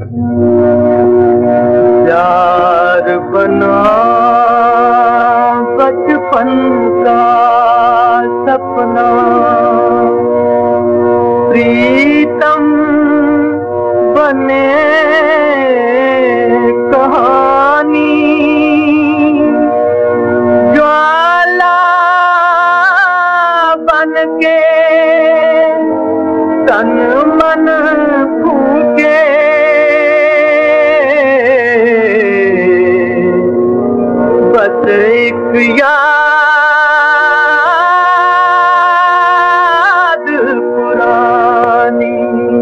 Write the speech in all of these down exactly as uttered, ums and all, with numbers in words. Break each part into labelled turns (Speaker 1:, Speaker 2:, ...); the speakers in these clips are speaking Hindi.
Speaker 1: प्यार बना बचपन का सपना, प्रीतम बने कहानी, ज्वाला बन के तन मन फूके, बस एक याद पुरानी।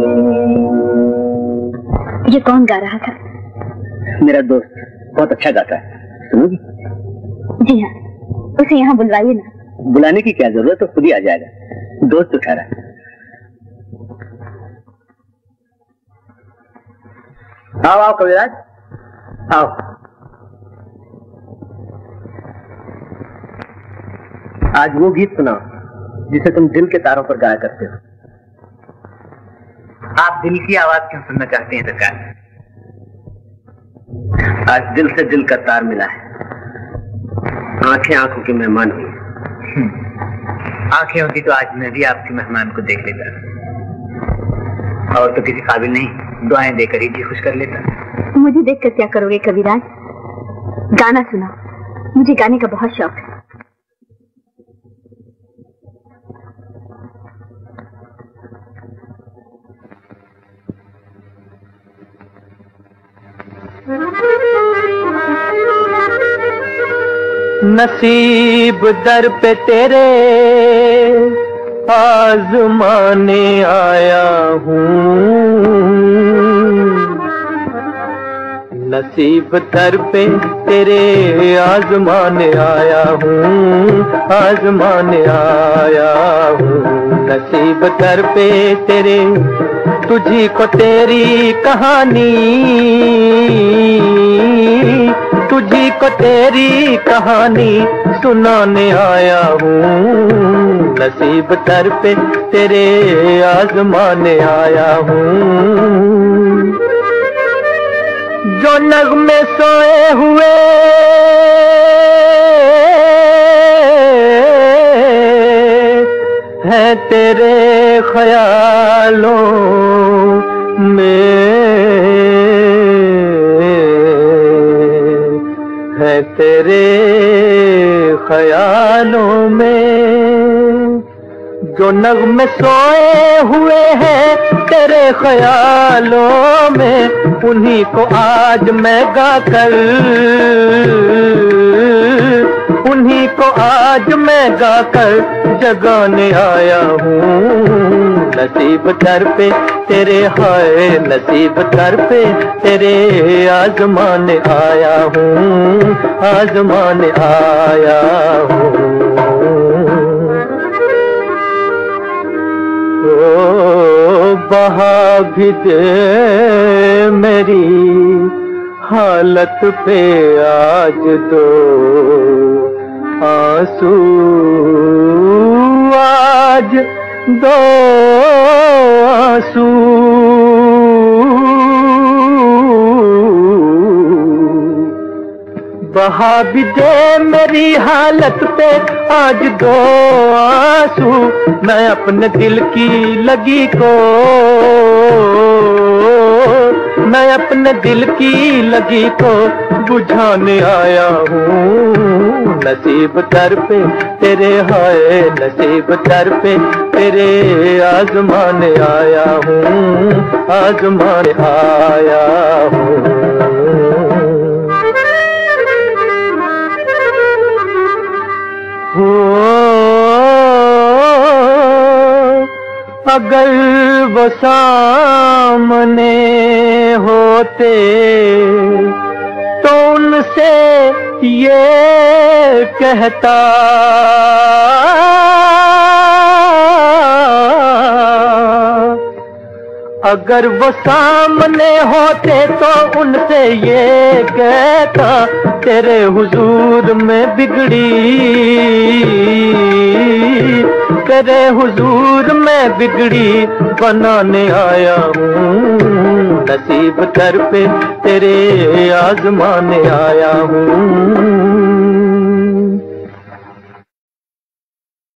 Speaker 2: ये कौन गा रहा था?
Speaker 3: मेरा दोस्त, बहुत अच्छा गाता है, सुनोगी?
Speaker 2: जी हाँ, उसे यहाँ बुलवाइए ना।
Speaker 3: बुलाने की क्या जरूरत, तो खुद ही आ जाएगा, दोस्त उठा रहा है। आओ आओ कविराज, आओ। आज वो गीत सुनाओ जिसे तुम दिल के तारों पर गाया करते हो।
Speaker 4: आप दिल की आवाज क्यों सुनना चाहते हैं सरकार?
Speaker 3: आज दिल से दिल का तार मिला है, आंखें आंखों की मेहमान हुई।
Speaker 4: आंखें होती तो आज मैं भी आपके मेहमान को देख लेता, और तो किसी काबिल नहीं, दुआएं देकर ही जी खुश कर लेता।
Speaker 2: मुझे देखकर क्या करोगे कविराज? गाना सुनाओ, मुझे गाने का बहुत शौक है।
Speaker 1: नसीब दर पे तेरे आज़माने आया हूँ, नसीब दर पे तेरे आज़माने आया हूँ, आज़माने आया हूँ। नसीब दर पे तेरे, तुझी को तेरी कहानी, तुझी को तेरी कहानी सुनाने आया हूँ। नसीब दर पे तेरे आज़माने आया हूँ। जो नगमे सोए हुए हैं तेरे ख्यालों में, है तेरे ख्यालों में। जो नगमे सोए हुए हैं तेरे ख्यालों में, उन्हीं को आज मैं गाकर, उन्हीं को आज मैं गाकर जगाने आया हूँ। नसीब दर पे तेरे, हाय नसीब दर पे तेरे आज़माने आया हूँ, आज़माने आया हूँ। ओ बहा भी दे मेरी हालत पे आज दो आंसू, आज दो आंसू। बहा भी दे मेरी हालत पे आज दो आंसू, मैं अपने दिल की लगी को, मैं अपने दिल की लगी को बुझाने आया हूँ। नसीब दर पे तेरे, हाय नसीब दर पे तेरे आज़माने आया हूँ, आज़माने आया हूँ। हो अगर वो सामने होते तो उनसे ये कहता, अगर वो सामने होते तो उनसे ये कहता, तेरे हुजूर में बिगड़ी, तेरे हुजूर में बिगड़ी बनाने आया हूँ। नसीब कर पे तेरे आजमाने आया हूँ।